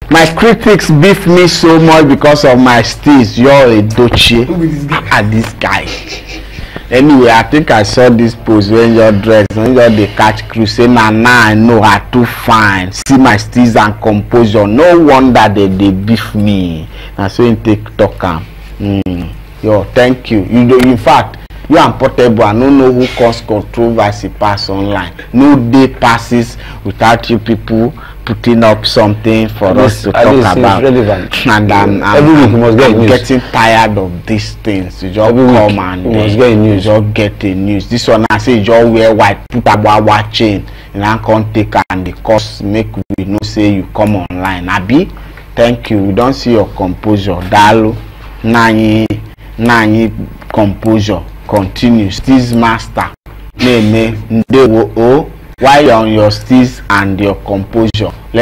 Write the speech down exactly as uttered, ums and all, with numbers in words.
My critics beef me so much because of my Steeze. You're Edochie. Who is this guy? Ah, this guy. Anyway, I think I saw this post when you're dressed, when you're the catch crew say, nah, nah, I know I'm too fine. See my Steeze and composure. No wonder they, they beef me. And so you take talk am. Mm. Yo, thank you. You do, in fact, you are portable. I don't know who cause controversy pass online. No day passes without you people putting up something for us to talk about. Relevant. And um, I'm, every week you must get I'm news. getting tired of these things. You just every come week and you uh, must get news. You just get the news. This one I say you just wear white, put a wawa chain, and I can't take and the cost make we know say you come online. Abi, thank you. We don't see your composure. Dalo, nani, nani composure. Continue. Steeze master. Name, ndewo o. Why you're on your Steeze and your composure?